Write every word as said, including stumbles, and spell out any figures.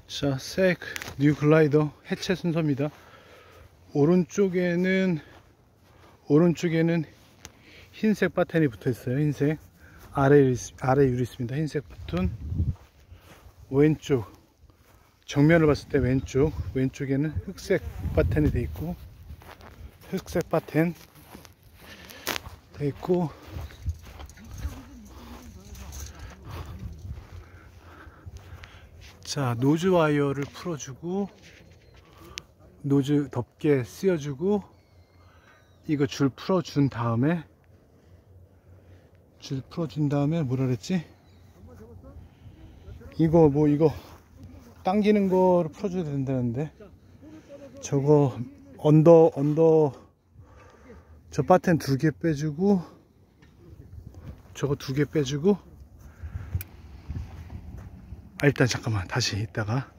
자, 색 뉴 글라이더 해체 순서입니다. 오른쪽에는 오른쪽에는 흰색 바텐이 붙어 있어요. 흰색 아래 아래 유리 있습니다. 흰색 버튼. 왼쪽 정면을 봤을 때 왼쪽 왼쪽에는 흑색 바텐이 돼 있고 흑색 바텐 돼 있고 자, 노즈 와이어를 풀어주고 노즈 덮개 씌워주고 이거 줄 풀어준 다음에 줄 풀어준 다음에 뭐라 그랬지? 이거 뭐 이거 당기는 거를 풀어줘야 된다는데 저거 언더 언더 저 바텐 두 개 빼주고 저거 두 개 빼주고 아, 일단 잠깐만 다시 이따가